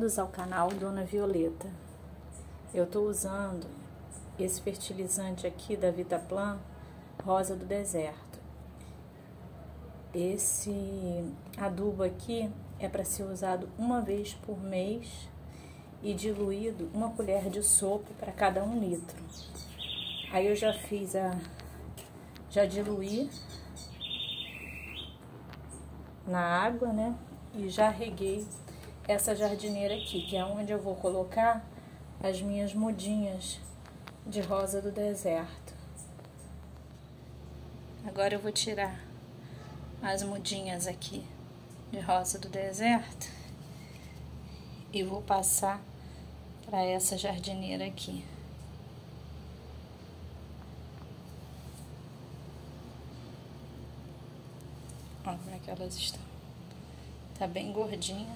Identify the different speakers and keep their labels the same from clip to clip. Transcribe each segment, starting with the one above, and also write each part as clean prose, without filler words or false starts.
Speaker 1: Bem-vindos ao canal Dona Violeta. Eu estou usando esse fertilizante aqui da Vitaplan Rosa do Deserto. Esse adubo aqui é para ser usado uma vez por mês e diluído 1 colher de sopa para cada 1 litro. Aí eu já diluí na água, né? E já reguei essa jardineira aqui, que é onde eu vou colocar as minhas mudinhas de rosa do deserto. Agora eu vou tirar as mudinhas aqui de rosa do deserto e vou passar para essa jardineira aqui. Olha como é que elas estão. Tá bem gordinha.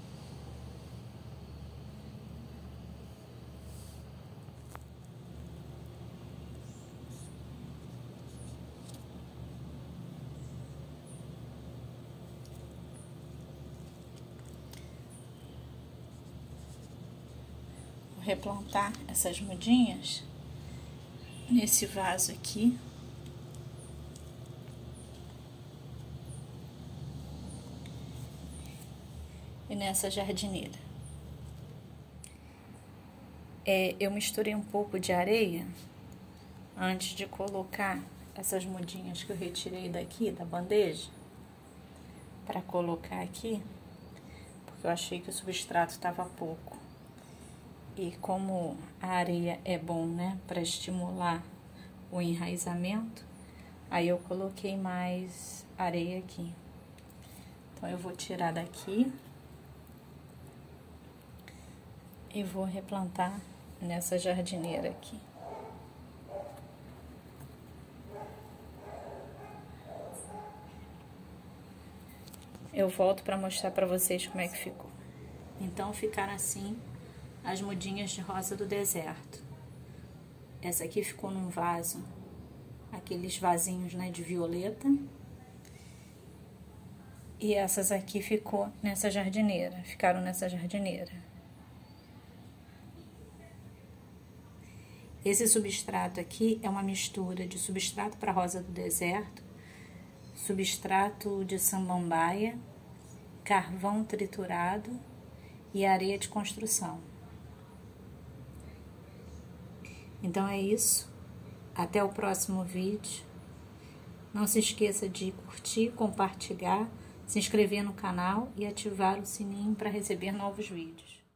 Speaker 1: Vou replantar essas mudinhas nesse vaso aqui. E nessa jardineira. Eu misturei um pouco de areia antes de colocar essas mudinhas que eu retirei daqui da bandeja para colocar aqui, porque eu achei que o substrato estava pouco. E como a areia é bom, né, para estimular o enraizamento, aí eu coloquei mais areia aqui. Então eu vou tirar daqui e vou replantar nessa jardineira aqui. Eu volto para mostrar para vocês como é que ficou. Então ficaram assim as mudinhas de rosa do deserto. Essa aqui ficou num vaso, aqueles vasinhos, né, de violeta. E essas aqui ficou nessa jardineira, ficaram nessa jardineira. Esse substrato aqui é uma mistura de substrato para rosa do deserto, substrato de samambaia, carvão triturado e areia de construção. Então é isso. Até o próximo vídeo. Não se esqueça de curtir, compartilhar, se inscrever no canal e ativar o sininho para receber novos vídeos.